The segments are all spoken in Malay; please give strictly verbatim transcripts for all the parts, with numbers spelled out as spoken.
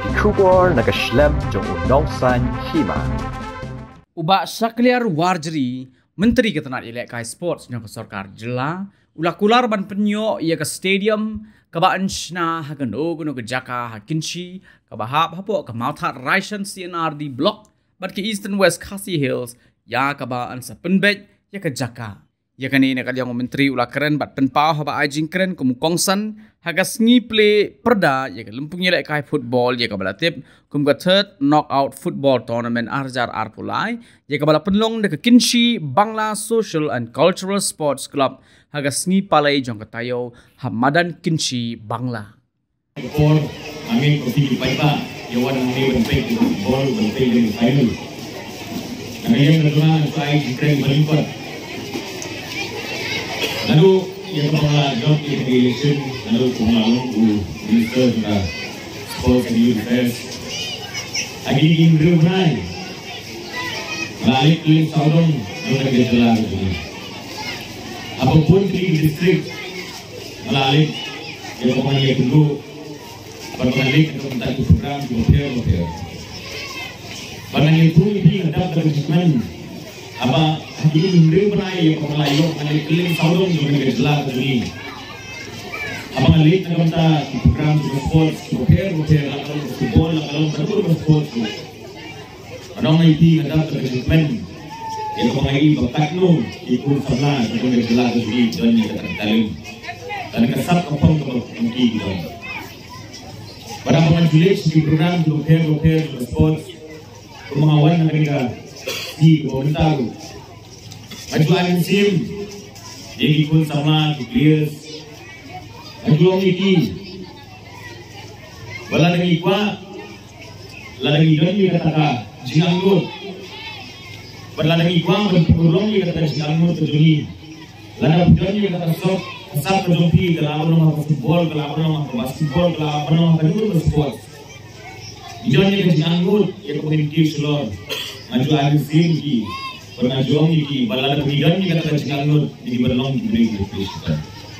Kular nag-slam jong unongsan Hima. Ubak Sakliar Warjeri, Myntri ke Tnad Ïalehkai Sports yang kesorkar jela, ulah Kular ban Pynïoh ia ke stadium, kabaan shna hakan ogun ke Jaka ha Kynshi, kabahap hapo ke Mountain Rishan C N R D block, bat ke Eastern West Khasi Hills, ya kabaan sa Penbej ia ke Jaka. Ya kan ini nak yang Myntri ulah keren bat penpau haba ajing keren ke Mukongsan hagas ngi play perda ya ke Lempung Ïalehkai football ya ke balatip kum ke third knockout football tournament arjar arpulai ya ke bala penlong de ke Kynshi Bangla Social and Cultural Sports Club hagas ngi palai jong ke tayo Hamadan Kynshi Bangla. Football amin kopi di paipa yawan ngi bentai football bentai di final. Kami yang kedua saya keren berlipat. Lalu yang kepala job in the election, lalu pengalang u minister sudah sports and youth affairs. Lagi ini berurai, balik keliling saudong, lalu kita jalan begini. Apapun keliling distrik, balik yang kepala yang dulu, berbalik untuk minta program di hotel hotel. Barang itu ini ada terjemahan. Apa ini berurai yang kepala yang keliling saudong juga kita jalan begini. Apa ngalik nak minta program di sport, hotel hotel, kalau football, kalau berbagai sport tu. Orang itu ada terjemahan yang kepala ini bakat nu ikut sama juga kita jalan begini dan kita tertalim. Dan kesat kapal kapal tinggi kita. Pada pengajian di program di hotel hotel di sport, pengawan mereka di komentar. Ajuan sim, jadi pun sama di players. Ajuan ini, wala lagi kuat, wala lagi don ni kata jingangut, wala lagi kuat berpulung ni kata jingangut terjuni, wala don ni kata sok kesat terjumpi kalau orang mahu football, kalau orang mahu basketball, kalau orang mahu kedua sport. Don ni kata jingangut, yang kemudian seluruh ajuan sim ni. Pernah juang ini, balada pilihan ini kata jingangut di berlong di beri kita.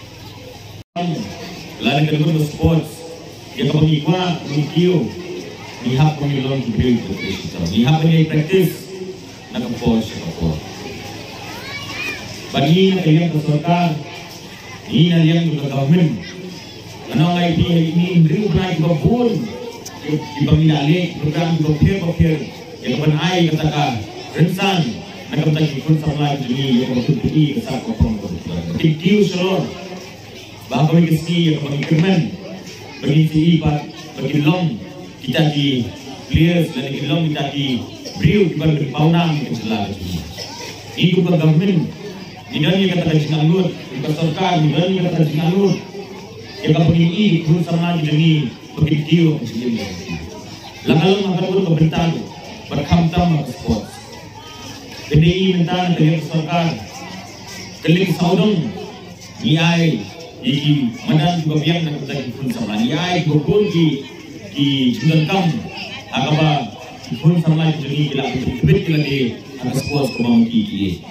Lalu kedua sports yang kami kuat Pynïoh ni hak kami long di beri kita. Ni hak kami practice nak coach apa. Bagi yang kesorkar, ini yang juga government. Karena I T ini beri naik babun di Bangladesh program dokter dokter yang penai katakan rensan. Nak kita ikut sama ini yang betul ini kesal kopong betul. Tinggi seluruh, bahawa kami kesi yang kami kerman, bagi si ibat, bagi long kita di players dan di long kita di beriu kita berpaunang kita jelas. Ini juga government, ini yang kata jingangut, juga serkar, ini yang kata jingangut, yang kami ini ikut sama ini bagi tiu macam ini. Lalu maka pun kebentar berkamtam sport. Kedai minta dari serkar keling saudong niai di mana juga biang nak kita pun sama niai berpun di di jengkam agama pun sama jadi bila betul kita di atas kuas kemauan kita.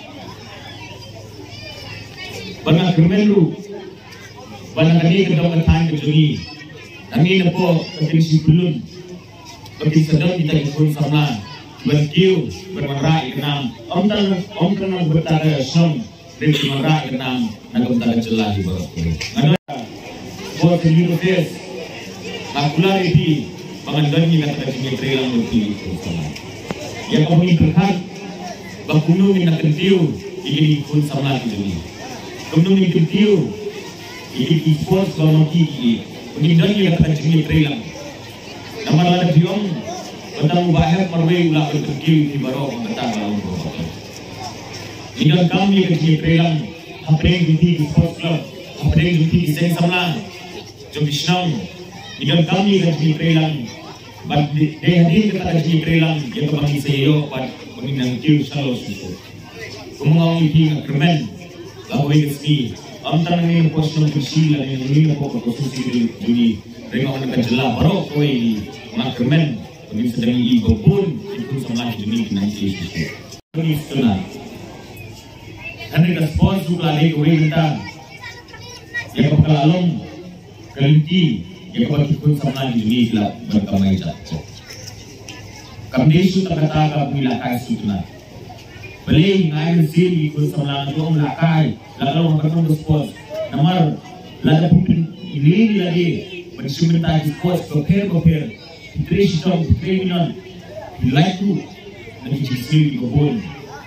Banyak kemenlu banyak kali kita bertanya jadi kami lepo kekisi belum bagi sedang kita pun sama berkiu bermarai kenam om tan om kenal bertara som dari bermarai kenam nak bertara jelas di bawah ini. Ada buat video face, Kular ini mengandalkan kata kata trailer lebih sama. Yang kami berhak bakuno ni nak kentiu ini pun sama ini. Kemudian ni kentiu ini sports kalau kiki mengandalkan kata kata trailer. Nama lada biong tentang bahaya perway ulah berkecil di bawah tentang lawan bawah. Ini kami kerja pelang, apa yang kita di sports club, apa yang kita di sen samla, jom islam. Ini kami kerja pelang, but deh hadir kita kerja pelang yang kami seyo, but kami nanti selalu susu. Kumau ini kermen, lawan ini, antara ini posisi kecil dan ini posisi ini, mereka akan jelas baru kau ini kermen. Kami sedang ibu pun ikut sama jenis nanti itu. Kami senang. Karena kita sponsor juga lagi kau minta yang kekalong kelinci yang berkikun sama di dunia gelap berkamai jatuh. Kami isu tak kata kami Ïalehkai sutuna. Beli ngayon sili ikut sama itu Ïalehkai lalu memperkenalkan sport. Nomor lada pun ini lagi bersumpah di sport koper koper. Myntri stop Pynïoh like tu dan sili kebun.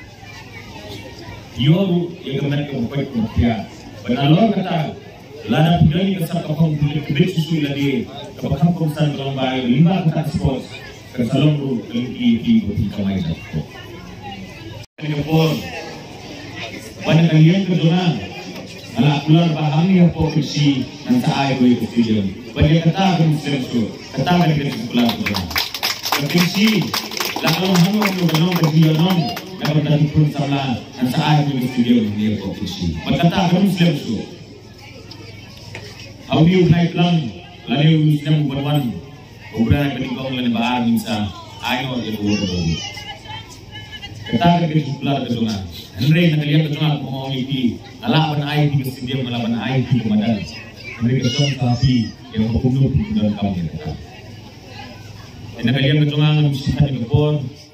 Yo yang kemudian kemudian kemudian. Penalor kata lada pun kesal kapang kebet susu lagi kapang kumsan dalam bayi lima kata sport. Kesalong ru keliti di bukti kamai jatuh. Kepor, pada kalian kedua, ala Kular bahang yang po Kynshi dan saai boy ke stadium. Pada kata kami sersu, kata kami ke Kular kedua. Kynshi, lalu hangu hangu belum berjaya non, dapat dari pun sama dan saai boy ke stadium ni po Kynshi. Pada kata kami sersu, audio naik lang, lalu senang berwan. Obra kenikong lan baar minsa ayo je bodo. Kata ke Kular kedungan. Andre nakalian kedungan mo iti ala ban ay di stadium ala ban ay di kumadan. Andre kesong kapi yang populo di dalam kampung kita. Nakalian kedungan ang bisita ni Kepor